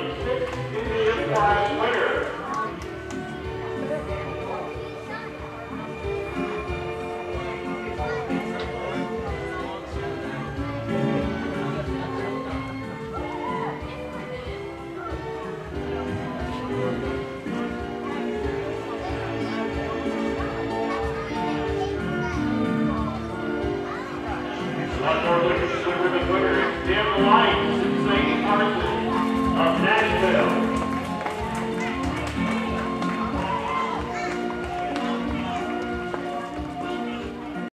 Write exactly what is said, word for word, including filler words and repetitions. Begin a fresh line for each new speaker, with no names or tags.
twenty-six Indian Flash winner. One more looking swimmer, the winner is Tim Light, Saint Parsons of Nashville.